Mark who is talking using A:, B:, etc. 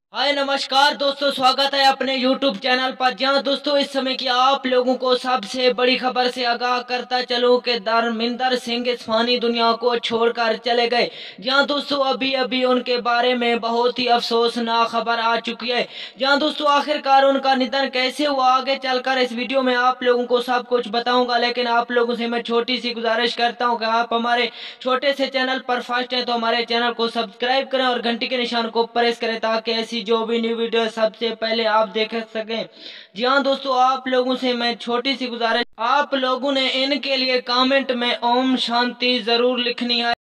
A: हाय नमस्कार दोस्तों, स्वागत है अपने YouTube चैनल पर। जहां दोस्तों इस समय की आप लोगों को सबसे बड़ी खबर से आगाह करता चलूं कि धर्मेंद्र सिंह इस फानी दुनिया को छोड़कर चले गए। जहां दोस्तों अभी अभी उनके बारे में बहुत ही अफसोसनाक खबर आ चुकी है। जहां दोस्तों आखिरकार उनका निधन कैसे हुआ, आगे चलकर इस वीडियो में आप लोगों को सब कुछ बताऊंगा। लेकिन आप लोगों से मैं छोटी सी गुजारिश करता हूँ कि आप हमारे छोटे से चैनल पर फर्स्ट हैं तो हमारे चैनल को सब्सक्राइब करें और घंटी के निशान को प्रेस करें ताकि ऐसी जो भी न्यू वीडियो सबसे पहले आप देख सकें। जी हाँ दोस्तों, आप लोगों से मैं छोटी सी गुजारिश, आप लोगों ने इनके लिए कमेंट में ओम शांति जरूर लिखनी है।